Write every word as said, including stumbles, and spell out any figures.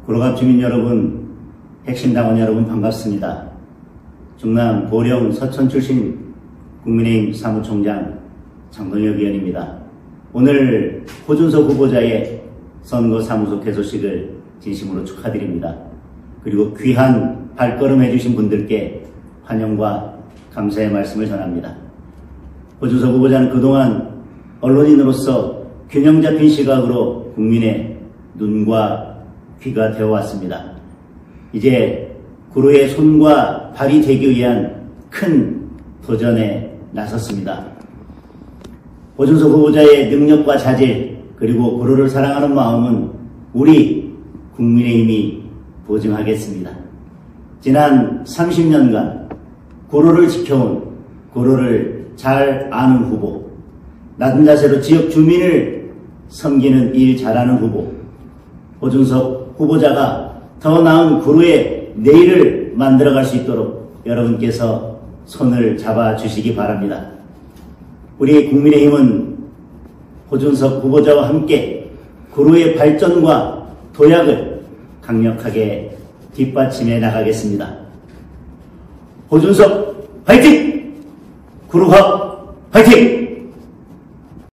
구로갑 주민 여러분, 핵심 당원 여러분 반갑습니다. 중남 보령 서천 출신 국민의힘 사무총장 장동혁 의원입니다. 오늘 호준석 후보자의 선거사무소 개소식을 진심으로 축하드립니다. 그리고 귀한 발걸음 해주신 분들께 환영과 감사의 말씀을 전합니다. 호준석 후보자는 그동안 언론인으로서 균형 잡힌 시각으로 국민의 눈과 귀가 되어왔습니다. 이제 구로의 손과 발이 되기 위한 큰 도전에 나섰습니다. 호준석 후보자의 능력과 자질 그리고 구로를 사랑하는 마음은 우리 국민의힘이 보증하겠습니다. 지난 삼십 년간 구로를 지켜온, 구로를 잘 아는 후보, 낮은 자세로 지역 주민을 섬기는 일 잘하는 후보, 호준석 후보자가 더 나은 구로의 내일을 만들어갈 수 있도록 여러분께서 손을 잡아주시기 바랍니다. 우리 국민의힘은 호준석 후보자와 함께 구로의 발전과 도약을 강력하게 뒷받침해 나가겠습니다. 호준석 화이팅! 구로갑 화이팅!